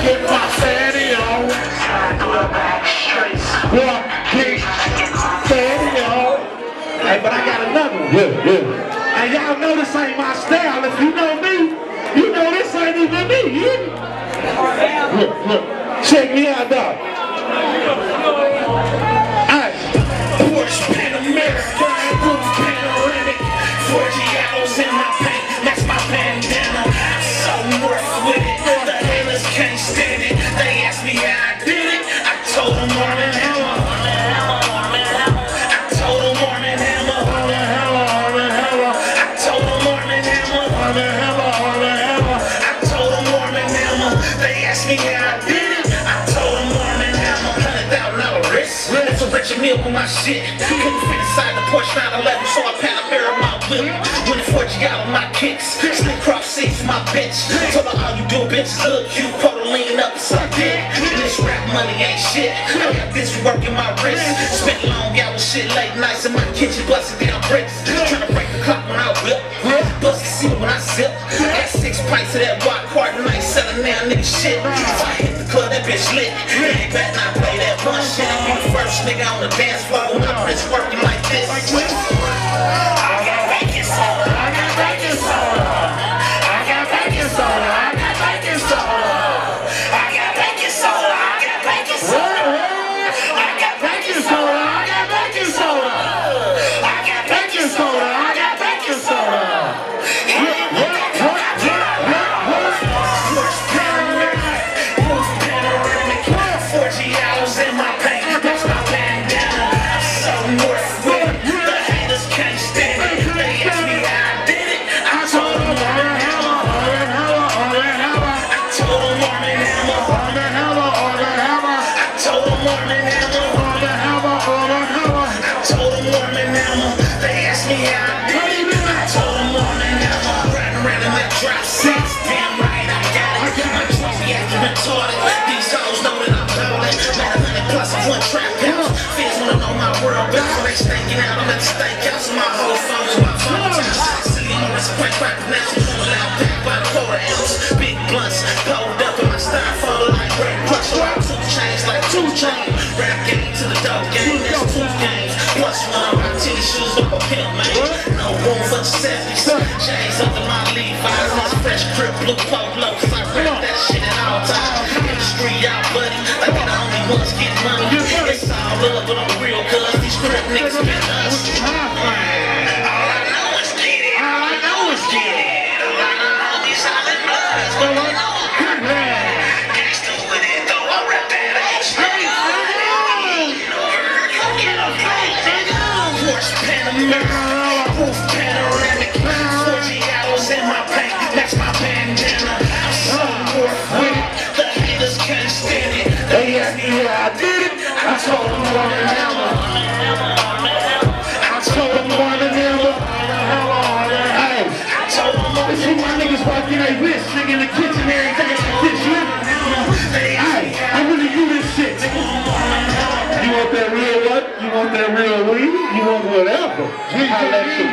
with my fatty on. Walk, kick, fatty on. Hey, but I got another one. Yeah. And y'all know this ain't my style. If you know me, you know this ain't even me. Look. Check me out, dog. Alright. Porsche Panamera, roof panoramic, 40 hours in my paint, that's my bandana. I'm so worth with it, the haters can't stand it. They asked me how I did it, I told them Arm & Hammer. I told them Arm & Hammer. I told them Arm & Hammer. I told them Arm & Hammer. They asked me how I did it, I told them Arm & Hammer. $100,000 wrist, that's a rich meal with my shit. Couldn't fit inside the Porsche 911, so I Panamera my whip. Winning 40 out of my kicks, slick crop seats my bitch. Told her all you do bitches look cute, put her lean up, suck it. This rap money ain't shit, I got this work in my wrist. Spent long hours, shit late nights in my kitchen, busting down bricks. Tryna break the clock when I whip, bust the seat when I zip. Add 6 pints of that rock hard night, selling now nigga shit. If I hit the club, that bitch lit. Ain't better not play that one shit. I be the first nigga on the dance floor when I wrist working like this. I got baking soda. I got baking soda. I got baking soda. I got baking soda. I got baking soda. I got baking soda. I got baking soda. I got baking soda. I got baking soda. I got baking soda. Porsche Panoramic, 40 hours in my paint. That's my bandana. I'm so worth with it. The haters can't stand it. They asked me how I did it. I told them Arm & Hammer. I told them Arm & Hammer. I told them Arm & Hammer. I told them Arm & Hammer. They asked me how I did it. I told them Arm & Hammer. Riding around in my drop six. Damn right, I got it. My trophy acting retarded. These hoes know that I'm ballin'. Made 100 plus of one trap house. Fans wanna know my world best. So they staking out. I'm at the steakhouse. My whole phone's my phone. Silly Morris, quick crack now. Loud pack by the quarter ounce. Big blunts, pulled up in my styrofoam like Red Crush. So I took chains like 2 chains. Rap game to the dope game. There's 2 games. Plus one on my titty shoes up a pimp, man. No room for the 70s. Chains under my Levi's. This fresh crib, blue polo. Cause I rap that shit at all times. Industry out, buddy. Like we the only ones get money. It's all love, but I'm real, cuz these crib niggas been us. All I know is get it. All I know is get it. All I know is solid bloods. All I know is gangsters with it, though. I rap that ass. Porsche Panamera, roof panoramic, 40 hours in my paint, that's my bandana. I'm so worth with it, the haters can't stand it. They asked me how I did it, I told them Arm & Hammer. I told them Arm & Hammer. Hey, I told them Arm & Hammer. See my niggas walking like this, nigga in the kitchen, everything like this, you hey, I really do this shit, nigga. You want that real what? You want that real weed? You want whatever.